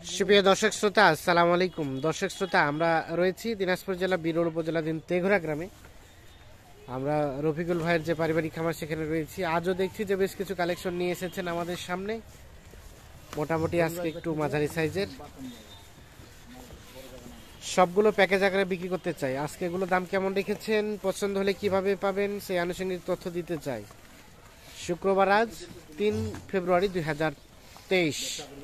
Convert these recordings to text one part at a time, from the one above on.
সুপ্রিয় দর্শক শ্রোতা, আসসালামু আলাইকুম। দর্শক শ্রোতা, আমরা রয়েছি দিনাজপুর জেলা বিরল উপজেলাধীন তেঘরা গ্রামে। আমরা রফিকুল ভাইয়ের যে পারিবারিক খামার সেখানে রয়েছি। আজও দেখছি যে বেশ কিছু কালেকশন নিয়ে এসেছেন আমাদের সামনে, মোটামুটি আজকে একটু মাঝারি সাইজের, সবগুলো প্যাকেজ আকারে বিক্রি করতে চাই। আজকে এগুলো দাম কেমন রেখেছেন, পছন্দ হলে কিভাবে পাবেন সেই আনুষঙ্গিক তথ্য দিতে চাই। শুক্রবার আজ 3 ফেব্রুয়ারি 2023।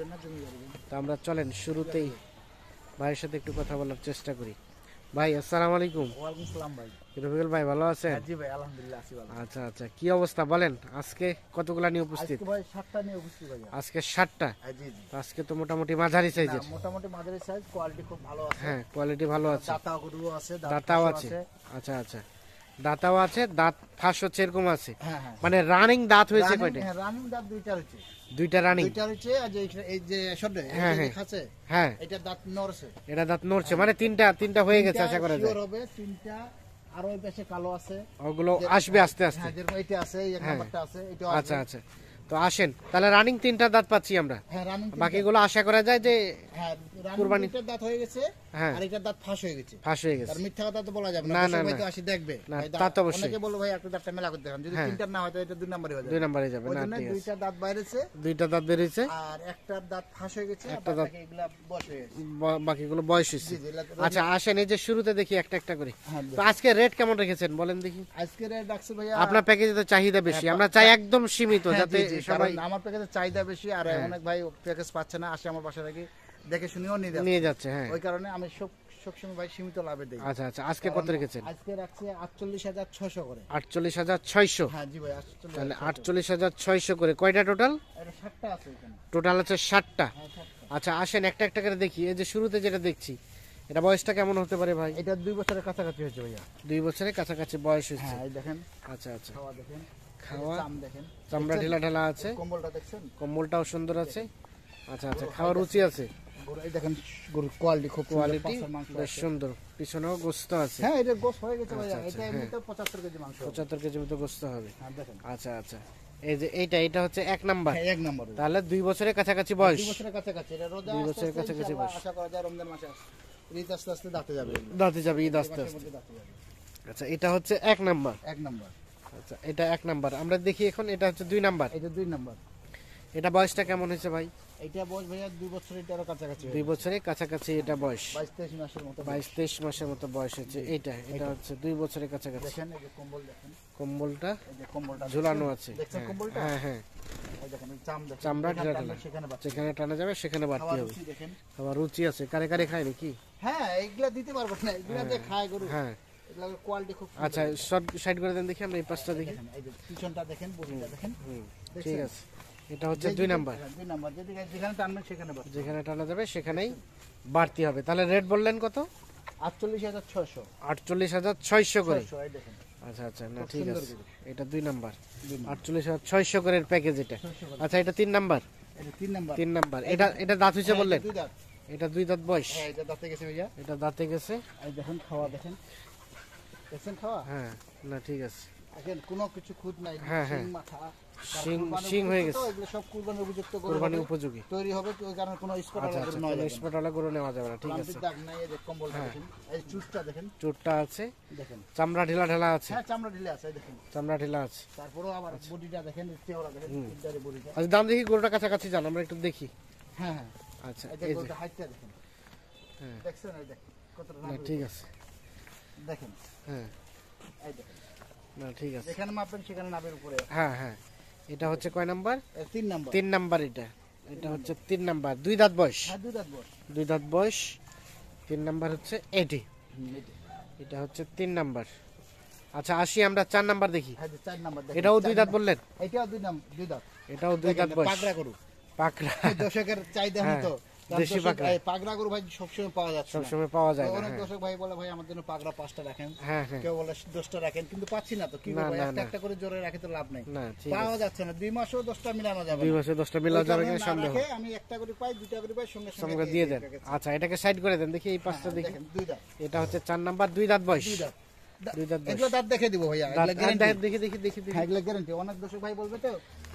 তো আমরা চলেন শুরুতেই ভাইয়ের সাথে একটু কথা বলার চেষ্টা করি। ভাই আসসালামু আলাইকুম। ওয়ালাইকুম সালাম ভাই। রফিকুল ভাই ভালো আছেন? জি ভাই, আলহামদুলিল্লাহ আছি ভালো। আচ্ছা আচ্ছা, কি অবস্থা বলেন? আজকে কতগুলা নিয়ে উপস্থিত? আজকে ভাই 7টা নিয়ে উপস্থিত ভাই। আজকে 7টা। জি জি। আজকে তো মোটামুটি মাঝারি সাইজের। মোটামুটি মাঝারি সাইজ, কোয়ালিটি খুব ভালো আছে। হ্যাঁ, কোয়ালিটি ভালো আছে। দাতাও গরু আছে, দাতাও আছে। আচ্ছা আচ্ছা, দাতাও আছে, দাঁত ফাঁস হচ্ছে এরকম আছে। হ্যাঁ হ্যাঁ। মানে রানিং দাঁত হয়েছে কয়টা? হ্যাঁ, রানিং দাঁত দুইটা হচ্ছে। দুইটা রানিং। দুইটা হচ্ছে, আর এই যে শর্টে হ্যাঁ হ্যাঁ আছে। হ্যাঁ, এটা দাঁত নড়ছে। এটা দাঁত নড়ছে, মানে তিনটা হয়ে গেছে আশা করা যায়। শিওর হবে তিনটা, আর ওই পাশে কালো আছে। ওগুলো আসবে আস্তে আস্তে। হ্যাঁ, যেরকম এটা আছে, এই এক নাম্বারটা আছে, এটা আছে। আচ্ছা আচ্ছা, তো আসেন তাহলে রানিং 3টা দাঁত পাচ্ছি আমরা। হ্যাঁ, রানিং। বাকিগুলো আশা করা যায় যে হ্যাঁ, কুরবানি রানিং দাঁত হয়ে গেছে। হ্যাঁ, আর এটা দাঁত ফাঁস হয়ে গেছে। ফাঁস হয়ে গেছে। আর মিথ্যা কথা তো বলা যাবে না, না, না, সবাই না। তো আসি দেখবে। না, ভাই, তা তো অবশ্যই। অনেকে বলবে ভাই একটা দাঁতটা মেলা করতে দেখান, যদি হ্যাঁ। তিনটা না হয় তাহলে এটা 2 নাম্বারই হয়ে যাবে। 2 নম্বরে যাবে ওই না? জন্য ঠিক আছে, দুইটা দাঁত বাইরেছে, দুইটা দাঁত বেরিয়েছে, আর একটা দাঁত ফাঁস হয়ে গেছে, আর একটা দাঁত- বাকি এগুলা বয়স হয়ে গেছে। বাকিগুলো বয়স হয়েছে। জি জি, আচ্ছা আসেন, এই যে শুরুতে দেখি একটা একটা করে। হ্যাঁ, তো আজকে রেট কেমন রেখেছেন বলেন দেখি? আজকে রেট রাখছি ভাইয়া। আপনার প্যাকেজে তো চাহিদা বেশি, আমরা চাই একদম সীমিত, হ্যাঁ, যাতে জি, জি, সবাই কারণ আমার প্যাকেজে চাহিদা বেশি, আর অনেক ভাই প্যাকেজ পাচ্ছে না, আসে আমার বাসা থেকে দেখে শুনেও নিয়ে যাচ্ছে। নিয়ে যাচ্ছে। হ্যাঁ, ওই কারণে আমি সবসময় ভাই সীমিত লাভে দেই। আচ্ছা আচ্ছা, আজকে কত রেখেছেন? আজকে রাখছি 48,600 করে। 48,600। হ্যাঁ জি ভাই, 48,600। তাহলে 48,600 করে কয়টা টোটাল? এটা 7টা আছে এখানে। টোটাল আছে 7টা। হ্যাঁ, 7টা। আচ্ছা আসেন একটা একটা করে দেখি। এই যে শুরুতে যেটা দেখছি, এটা বয়সটা কেমন হতে পারে ভাই? এটা 2 বছরের কাছাকাছি হয়েছে ভাইয়া। 2 বছরের কাছাকাছি বয়স হয়েছে। হ্যাঁ, এই দেখেন, আচ্ছা আচ্ছা, খাওয়া দেখেন, খাওয়া, চাম দেখেন, চামড়া ঢিলা ঢালা আছে, কম্বলটা দেখছেন, কম্বলটাও সুন্দর আছে। আচ্ছা আচ্ছা, খাওয়ার রুচি আছে, গরু এই দেখেন, গরুর কোয়ালিটি খুব সুন্দর, কোয়ালিটি পাঁচের মাংস বেশ আছে। সুন্দর, পিছনেও গোস্ত আছে। হ্যাঁ, এটা গোস হয়ে গেছে ভাইয়া। আচ্ছা, এটা এমনিতে 75 কেজি মাংস হবে। 75 কেজি মতো গোস্ত হবে। হ্যাঁ, দেখেন। আচ্ছা আচ্ছা, এই যে এটা হচ্ছে 1 নাম্বার। হ্যাঁ, 1 নম্বর। তাহলে 2 বছরের কাছাকাছি বয়স। 2 বছরের কাছাকাছি। এটা রোজা 2 বছরের আস্তে আস্তে কাছাকাছি ইনশাআল্লাহ বয়স। আশা করা যায় রমজান মাসে আসে। ঈদ আস্তে আস্তে দাঁতে যাবে এগুলো। দাঁতে যাবে ঈদ আস্তে মাসের আস্তে। মধ্যে দাঁতে যাবে। আচ্ছা, এটা হচ্ছে 1 নাম্বার। 1 নম্বর। আচ্ছা, এটা 1 নাম্বার। আমরা দেখি এখন, এটা হচ্ছে 2 নাম্বার। এটা 2 নম্বর। এটা বয়সটা কেমন হয়েছে ভাই? এটা বয়স ভাইয়া 2 বছর, এটারও কাছাকাছি। 2 বছরের কাছাকাছি এটা বয়স। 22-23 মাসের মতো। 22-23 মাসের মতো বয়স হচ্ছে। এটা হচ্ছে 2 বছরের কাছাকাছি। দেখেন, এই যে কম্বল দেখেন, কম্বলটা এই যে কম্বলটা ঝুলানো আছে। দেখছেন হ্যাঁ, কম্বলটা? হ্যাঁ হ্যাঁ, এই দেখেন, এই চাম দেখেন, চামড়া যেখানে ঢিলা টানবে ঢালা। সেখানে বাড়ছে। যেখানে টানা যাবে সেখানে বাড়তি খাওয়ার হবে। রুচি দেখেন। আবার রুচি আছে, কারে কারে খায় নাকি? হ্যাঁ, এগুলা দিতে পারবো না, এগুলা যে খায় গরু, হ্যাঁ, এগুলা কোয়ালিটি খুব সুন্দর। আচ্ছা শর্ট সাইড করে দেন দেখি, আমরা এই পাশটা দেখি। দেখেন, এই যে পিছনটা দেখেন, বডিটা দেখেন। হুম, দেখছেন? ঠিক আছে। এটা হচ্ছে 2 নাম্বার। 2 নাম্বার, যেখানে টানবেন সেখানে বাড়ছে। যেখানে টানা যাবে সেখানেই বাড়তি হবে। তাহলে রেট বললেন কত? 48,600। 48,600 করে। 600, এই দেখেন। আচ্ছা আচ্ছা, না খুব ঠিক সুন্দর আছে। গরু। এটা 2 নাম্বার। 2 নম্বর। 48,600 করে প্যাকেজ এটা। 600 করে। আচ্ছা, এটা 3 নাম্বার। এটা 3 নাম্বার। 3 নাম্বার। এটা দাঁত হয়েছে হ্যাঁ, বললেন? এটা 2 দাঁত। এটা 2 দাঁত বয়স। হ্যাঁ, এটা দাঁতে গেছে ভাইয়া। এটা দাঁতে গেছে। এই দেখেন, খাওয়া দেখেন, দেখছেন খাওয়া? হ্যাঁ, না ঠিক আছে। দেখেন, কোনো কিছু খুঁত নাই, হ্যাঁ, হ্যাঁ। শিং মাথা, শিং হয়ে গেছে। এগুলো সব কুরবানির উপযুক্ত গরু কোরবানি হবে, উপযোগী। তৈরি হবে, ওই কারণে কোনো স্পট আচ্ছা আচ্ছা, কোনো স্পটওয়ালা গরু নেওয়া যাবে না, ঠিক আছে। লাম্বির দাগ নাই। এই যে কম্বলটা দেখেন, এই চুটটা দেখেন, চোটটা আছে, দেখেন। চামড়া ঢিলা ঢালা আছে। হ্যাঁ, চামড়া ঢিলে আছে, এই দেখেন। চামড়া ঢিলা আছে। তারপরেও আবার বডিটা দেখেন, চেওড়া দেখেন, ইন্টারি বডিটা। আচ্ছা, দাম দেখি, গরুটা কাছাকাছি যান, আমরা একটু দেখি। হ্যাঁ হ্যাঁ, আচ্ছা, এই যে এই যে, গরুটা হাইটটা দেখেন, হ্যাঁ, দেখছেন? এই দেখেন কতটা না নাভি, ঠিক আছে। দেখেন, হ্যাঁ, এই দেখেন, না ঠিক আছে। যেখানে মাপবেন সেখানে নাভের উপরে। হ্যাঁ হ্যাঁ, এটা হচ্ছে কয় নাম্বার? 3 নাম্বার। 3 নাম্বার। এটা হচ্ছে 3 নাম্বার। 2 দাঁত বয়স। হ্যাঁ, 2 দাঁত বয়স। 2 দাঁত বয়স। 3 নাম্বার হচ্ছে এটি। এটা। এটা হচ্ছে 3 নাম্বার। আচ্ছা আসি আমরা 4 নাম্বার দেখি। হ্যাঁ, 4 নাম্বার দেখেন। এটাও 2 দাঁত বললেন? এটাও 2 দাঁত। এটাও 2 দাঁত বয়স। পাগড়া গরু, পাকড়া, দর্শকের চাহিদা হ্যাঁ, মতো। দেশি পাকড়া। পাগড়া গরু ভাই সবসময় পাওয়া যাচ্ছে না। সবসময় পাওয়া যায় না। অনেক হ্যাঁ দর্শক ভাই বলে ভাই আমার জন্য পাগড়া 5টা রাখেন, হ্যাঁ হ্যাঁ, কেউ বলে 10টা রাখেন, কিন্তু পাচ্ছি না তো কি না, করবো, না, একটা না। একটা করে জোরে রাখে তো লাভ নাই, না ঠিক পাওয়া আছে। যাচ্ছে না। 2 মাসেও 10টা মিলানো যাবে 2 না। মাসে 10টা মিলা ওই যাবে কারণে কিনা না সন্দেহ। রাখে আমি একটা করে পাই, 2টা করে পাই, সঙ্গে সঙ্গে সঙ্গে দিয়ে দেন। আচ্ছা, এটাকে সাইড করে দেন দেখি, এই পাঁচটা দেখি। দেখেন 2 দাঁত। এটা হচ্ছে 4 নাম্বার। 2 দাঁত বয়স। 2 দাঁত। 2 দাঁত বয়স। এগুলো দাঁত দেখে দিব ভাইয়া, দাঁত এগুলো গ্যারান্টি। দেখি দেখি দেখি দেখি। হ্যাঁ, এগুলো গ্যারান্টি। অনেক দর্শক ভাই বলবে তো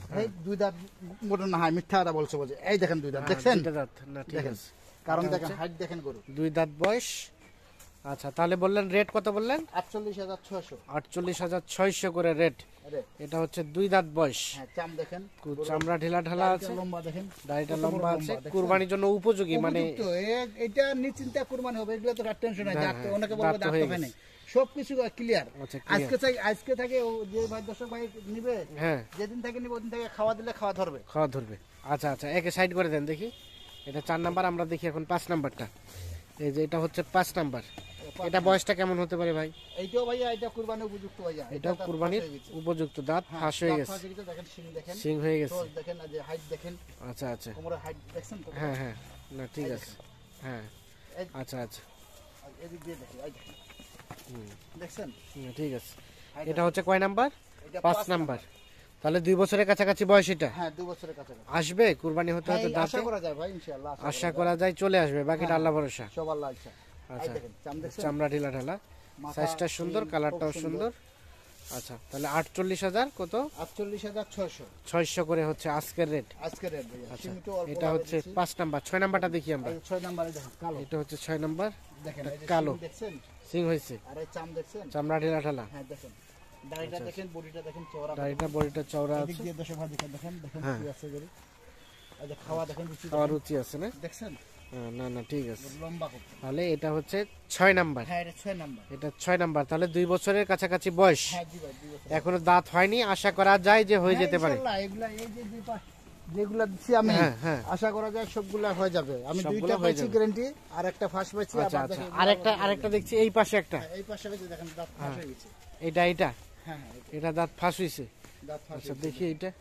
এই দুই দাঁত মোটা না হয়, মিথ্যা কথা বলছে বলছে। এই দেখেন দুই দাঁত, দেখছেন? দুইটা দাঁত না, ঠিক দেখেন, আছে। কারণ এটা দেখেন হচ্ছে হাইট দেখেন গরু। 2 দাঁত বয়স। আচ্ছা, তাহলে বললেন রেট কত বললেন? 48,600 48,600 করে রেট। রে। এটা হচ্ছে 2 দাঁত বয়স। হ্যাঁ, চাম দেখেন, চামড়া ঢিলা ঢালা আছে, দাড়িটা লম্বা দেখেন, দাড়িটা কত বড় লম্বা আছে, দেখছেন? কুরবানির জন্য উপযোগী, মানে উপযুক্ত, এটা নিশ্চিন্তে কুরবানি হবে, এগুলো তো আর টেনশন নাই। হ্যাঁ, দাঁত তো অনেকে দাঁত বলবে তো দাঁত হয়ে তো হয় গেছে। নাই, সবকিছু ক্লিয়ার। আচ্ছা, clear। আজকে থেকে ও যে ভাই দর্শক ভাই নিবে, হ্যাঁ, যেদিন থেকে নিবে ওদিন থেকে খাওয়া দিলে খাওয়া ধরবে। খাওয়া ধরবে। আচ্ছা আচ্ছা, একে সাইড করে দেন দেখি। এটা 4 নাম্বার, আমরা দেখি এখন 5 নাম্বারটা। এই যে এটা হচ্ছে 5 নাম্বার। এটা বয়সটা কেমন হতে পারে ভাই? এইটাও ভাইয়া, এটা কুরবানি উপযুক্ত ভাইয়া। এটাও দাঁত কুরবানির ফাঁস হয়ে গেছে। উপযুক্ত, দাঁত হ্যাঁ, ফাঁস হয়ে দাঁত গেছে, ফাঁস হয়ে গেছে, দেখেন শিং দেখেন, সিং হয়ে গেছে। চোখ দেখেন, আর যে হাইট দেখেন, আচ্ছা আচ্ছা, কোমরের হাইট দেখছেন তো? হ্যাঁ হ্যাঁ, না ঠিক এই আছে, হ্যাঁ। এই- আচ্ছা আচ্ছা, আর এদিক দিয়ে দেখেন, এই দেখেন, হুম, দেখছেন? ঠিক আছে। height এটা হচ্ছে কয় নাম্বার? এটা 5 নাম্বার। তাহলে 2 বছরের কাছাকাছি বয়স এটা। হ্যাঁ, 2 বছরের কাছাকাছি। আসবে কুরবানি হতে হ্যাঁ, হতে এই আশা দাঁতে, করা যায় ভাই, ইনশাআল্লাহ আশা করা যায় চলে আসবে, বাকিটা হ্যাঁ। আল্লাহ ভরসা। সব আল্লাহ ইচ্ছা। এই আচ্ছা, দেখেন, চাম দেখছেন? চামড়া ঢিলা ঢালা, মাথা, সাইজটা সুন্দর, শিং কালারটাও খুব সুন্দর। আচ্ছা, তাহলে 48,000 কত? 48,600 600 করে হচ্ছে আজকের রেট। আজকে রেট ভাইয়া। আচ্ছা, সীমিত অল্প এটা লাভে হচ্ছে দিচ্ছি। 5 নাম্বার। 6 নাম্বারটা দেখি আমরা। এই 6 নম্বরে দেখেন, কালো এটা হচ্ছে 6 নাম্বার, দেখেন, এই যে কালো। শিং দেখছেন, সিং হয়েছে, আর এই চাম দেখছেন? চামড়া ঢিলা ঢালা, হ্যাঁ, দেখেন দাড়িটা দেখেন, বডিটা দেখেন, চওড়া। দাড়িটা বডিটা চওড়া এদিক আছে, দিয়ে দর্শক ভাই দেখেন, দেখেন হ্যাঁ। কি আছে গরু। এই যে খাওয়া দেখেন, রুচি খাওয়ার দেখেন, রুচি আছে না? দেখছেন? হ্যাঁ, না না, ঠিক আছে। লম্বা খুব। তাহলে এটা হচ্ছে 6 নাম্বার। হ্যাঁ, এটা 6 নাম্বার। এটা 6 নাম্বার, তাহলে 2 বছরের কাছাকাছি বয়স। হ্যাঁ জি ভাই, 2 বছর। এখনো দাঁত হয়নি, আশা করা যায় যে হয়ে হ্যাঁ, যেতে পারে। ইনশাআল্লাহ, এগুলা এই যে দুই পাশ যেগুলা দিচ্ছি আমি, হ্যাঁ, হ্যাঁ। আশা করা যায় সবগুলা হয়ে যাবে। আমি সবগুলা দুইটা হয়ে পাইছি যাবে। গ্যারান্টি, আর একটা ফার্স্ট পাইছি। আচ্ছা আবার আচ্ছা, দেখেন, আরেকটা দেখছি এই পাশে একটা। হ্যাঁ, এই পাশে হয়েছে, দেখেন দাঁত ফাঁস হয়ে গেছে। এটা হ্যাঁ হ্যাঁ, এটা দাঁত ফাঁস হয়েছে। দাঁত ফাঁস আচ্ছা, হয়ে গেছে। দেখি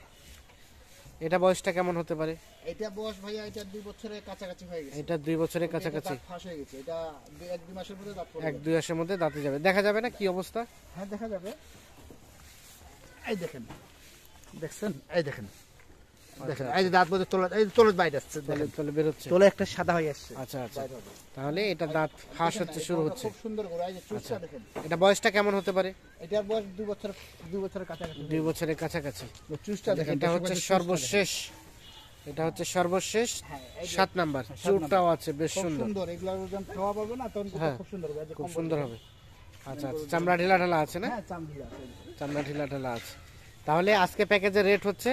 এটা বয়সটা কেমন হতে পারে? এটা বয়স ভাইয়া, এটা 2 বছরের কাছাকাছি হয়ে গেছে। এটা 2 বছরের এটা কাছাকাছি, দাঁত ফাঁস হয়ে গেছে। এটা 1-2 মাসের মধ্যে দাঁত পড়ে 1-2 যাবে। মাসের মধ্যে দাঁতে যাবে, দেখা যাবে না কি অবস্থা? হ্যাঁ, দেখা যাবে। এই দেখেন, দেখছেন? এই দেখেন, দেখেন, এই যে দাঁত মধ্যে তোলা, এই তোলা বাইরে আসছে, দেখেন তাহলে বেরোচ্ছে। তোলা একটা সাদা হয়ে আসছে। আচ্ছা আচ্ছা, বাইরে হবে। তাহলে এটা দাঁত ফাঁস দেখেন, হচ্ছে, এই শুরু গরুটা হচ্ছে। খুব সুন্দর গরু। এই যে চুষটা দেখেন। এটা বয়সটা কেমন হতে পারে? এটার বয়স 2 বছরের কাছাকাছি। 2 বছরের কাছাকাছি। চুষটা দেখেন, এটা হচ্ছে সর্বশেষ, এটা হচ্ছে সর্বশেষ হ্যাঁ, এই যে 7 নাম্বার। 7 চুরটাও আছে বেশ খুব সুন্দর, সুন্দর। এগুলা যখন খাওয়া পাবে না তখন হ্যাঁ, খুব সুন্দর হবে। এই যে খুব কম্বল সুন্দর দেখেন। হবে। আচ্ছা আচ্ছা, চামড়া ঢিলা ঢালা আছে না? হ্যাঁ, চাম ঢিলা আছে। চামড়া ঢিলা ঢালা আছে। তাহলে আজকে প্যাকেজের রেট হচ্ছে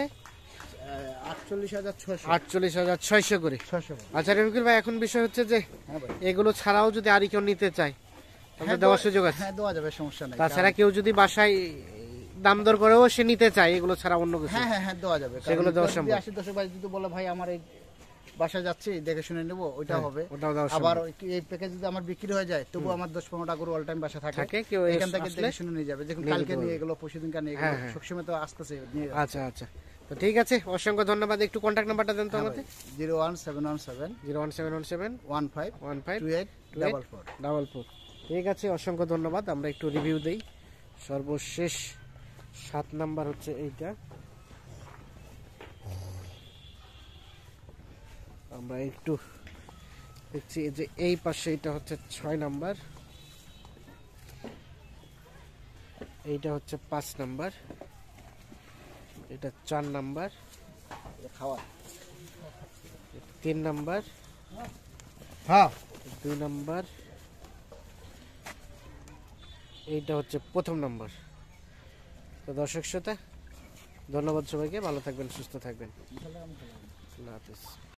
48,600। 48,600 করে। 600। আচ্ছা রবিকুল ভাই, এখন বিষয় হচ্ছে যে হ্যাঁ ভাই, এগুলো ছাড়াও যদি আর কেউ নিতে চায় তাহলে হ্যাঁ, দেওয়ার সুযোগ আছে? হ্যাঁ, দেওয়া যাবে, সমস্যা নাই। তাছাড়া কেউ যদি বাসায় দাম দর করেও সে নিতে চায় এগুলো ছাড়া অন্য কিছু? হ্যাঁ হ্যাঁ হ্যাঁ, দেওয়া যাবে। সেগুলো দেওয়া যদি সম্ভব? 80-10 ভাই যদি বলে ভাই আমার এই বাসায় যাচ্ছি, দেখে শুনে নেবো, ওইটা হ্যাঁ, হবে। ওটাও দেওয়া আবার সম্ভব। এই প্যাকেজ যদি আমার বিক্রি হয়ে যায়, তবু আমার 10-15টা গরু অল টাইম বাসা থাকে। থাকে, কেউ এখান থেকে আসলে দেখে শুনে নিয়ে যাবে। দেখুন, নিয়ে কালকে যেতে নিয়ে পারবে। এগুলো, পরশুদিনকার নিয়ে হ্যাঁ, এগুলো, হ্যাঁ। সবসময় তো আসতেছে নিয়ে যাবে। আচ্ছা আচ্ছা, তো ঠিক আছে, অসংখ্য ধন্যবাদ। একটু কন্ট্যাক্ট নাম্বারটা দেন তো হ্যাঁ আমাদের। ভাই, 01717 01717 15 15 28 44। ঠিক আছে, অসংখ্য ধন্যবাদ। আমরা একটু রিভিউ দেই। সর্বশেষ 7 নাম্বার হচ্ছে এইটা। আমরা একটু দেখছি যে এই পাশে এটা হচ্ছে 6 নাম্বার, এইটা হচ্ছে 5 নাম্বার, এটা 4 নাম্বার, খাওয়া। 3 নাম্বার, হ্যাঁ, 2 নাম্বার, এইটা হচ্ছে প্রথম নাম্বার। তো দর্শক শ্রোতা, ধন্যবাদ সবাইকে, ভালো থাকবেন, সুস্থ থাকবেন, আল্লাহ হাফেজ।